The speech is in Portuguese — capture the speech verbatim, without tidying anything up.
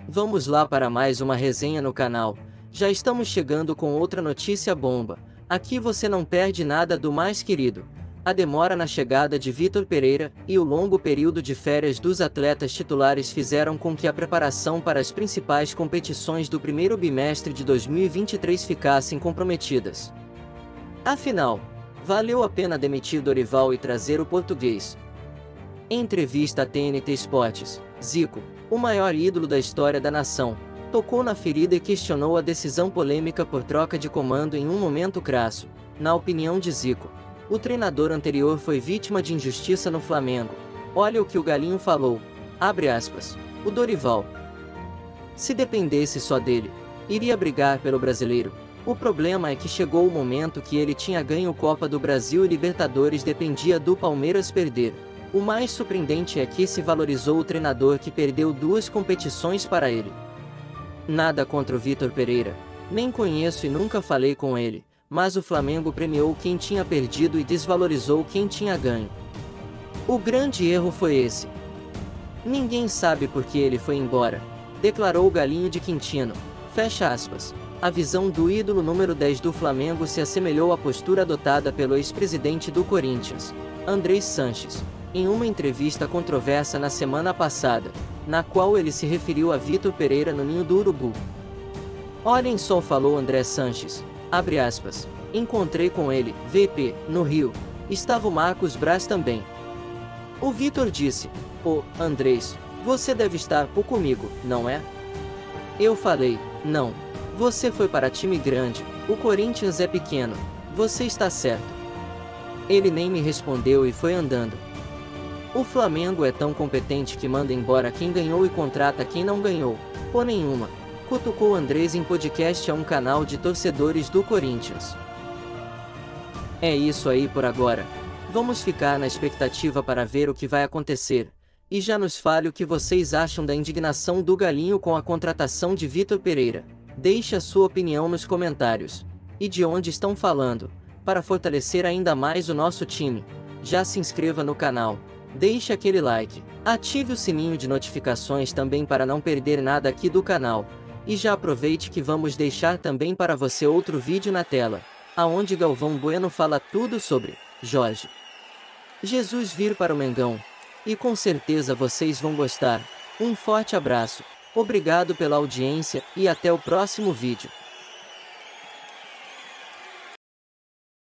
Vamos lá para mais uma resenha no canal. Já estamos chegando com outra notícia bomba. Aqui você não perde nada do mais querido. A demora na chegada de Vitor Pereira e o longo período de férias dos atletas titulares fizeram com que a preparação para as principais competições do primeiro bimestre de dois mil e vinte e três ficassem comprometidas. Afinal, valeu a pena demitir Dorival e trazer o português? Em entrevista à T N T Sports, Zico, o maior ídolo da história da nação, tocou na ferida e questionou a decisão polêmica por troca de comando em um momento crasso. Na opinião de Zico, o treinador anterior foi vítima de injustiça no Flamengo. Olha o que o Galinho falou, abre aspas, o Dorival, se dependesse só dele, iria brigar pelo brasileiro. O problema é que chegou o momento que ele tinha ganho Copa do Brasil e Libertadores, dependia do Palmeiras perder. O mais surpreendente é que se valorizou o treinador que perdeu duas competições para ele. Nada contra o Vitor Pereira, nem conheço e nunca falei com ele, mas o Flamengo premiou quem tinha perdido e desvalorizou quem tinha ganho. O grande erro foi esse. Ninguém sabe por que ele foi embora, declarou o Galinho de Quintino, fecha aspas. A visão do ídolo número dez do Flamengo se assemelhou à postura adotada pelo ex-presidente do Corinthians, Andrés Sanches, em uma entrevista controversa na semana passada, na qual ele se referiu a Vitor Pereira no ninho do urubu. Olhem só, falou André Sanches, abre aspas, encontrei com ele, V P, no Rio, estava o Marcos Braz também. O Vitor disse, pô, Andrés, você deve estar por comigo, não é? Eu falei, não, você foi para time grande, o Corinthians é pequeno, você está certo. Ele nem me respondeu e foi andando. O Flamengo é tão competente que manda embora quem ganhou e contrata quem não ganhou, por nenhuma, cutucou Andrés em podcast a um canal de torcedores do Corinthians. É isso aí por agora. Vamos ficar na expectativa para ver o que vai acontecer, e já nos fale o que vocês acham da indignação do Galinho com a contratação de Vitor Pereira. Deixe a sua opinião nos comentários. E de onde estão falando, para fortalecer ainda mais o nosso time. Já se inscreva no canal. Deixe aquele like, ative o sininho de notificações também para não perder nada aqui do canal, e já aproveite que vamos deixar também para você outro vídeo na tela, aonde Galvão Bueno fala tudo sobre Jorge Jesus vir para o Mengão, e com certeza vocês vão gostar. Um forte abraço, obrigado pela audiência e até o próximo vídeo.